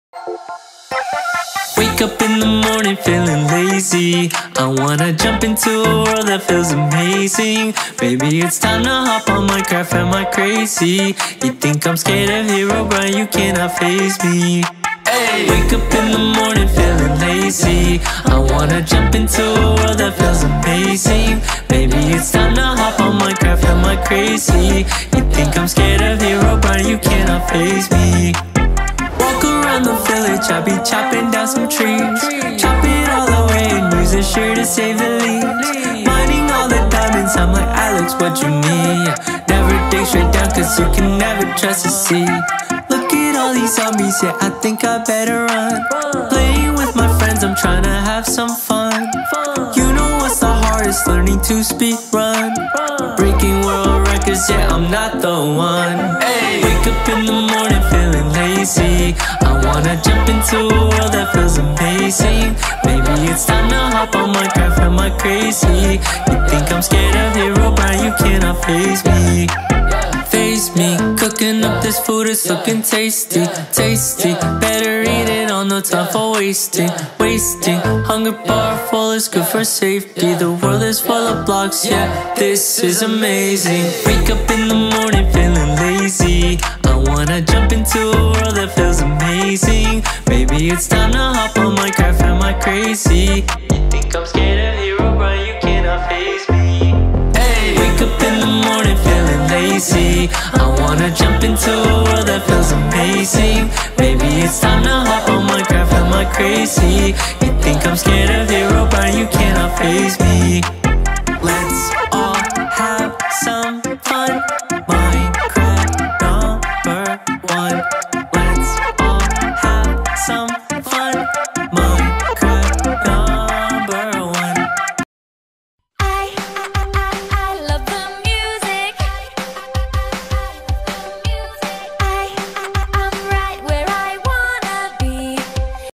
Wake up in the morning feeling lazy. I wanna jump into a world that feels amazing. Maybe it's time to hop on Minecraft, am I crazy? You think I'm scared of Herobrine, you cannot faze me. Hey! Wake up in the morning feeling lazy. I wanna jump into a world that feels amazing. Maybe it's time to hop on Minecraft, am I crazy? You think I'm scared of Herobrine, you cannot faze me. Walk around the village, I be chopping down some trees. Chop it all away and use a shear to save the leaves. Mining all the diamonds, I'm like Alex, what you need? Never dig straight down cause you can never trust the sea. Look at all these zombies, yeah, I think I better run. Playing with my friends, I'm trying to have some fun. You know what's the hardest, learning to speed run. Breaking world records, yeah, I'm not the one. Hey! Wake up in the morning feeling lazy. I wanna jump into a world that feels amazing. Maybe it's time to hop on Minecraft, am I crazy? You think I'm scared of Herobrine, you cannot faze me. Faze me, cooking up this food, it's looking tasty. Tasty, better eat it, on no time for wasting. Wasting, hunger bar full is good for safety. The world is full of blocks, yeah, this is amazing. Wake up in the morning feeling lazy. I wanna jump into a world that feels amazing. Maybe it's time to hop on Minecraft, am I crazy? You think I'm scared of Herobrine, you cannot faze me. Hey! Wake up in the morning feeling lazy. I wanna jump into a world that feels amazing. Maybe it's time to hop on Minecraft, am I crazy? You think I'm scared of Herobrine, you cannot faze me.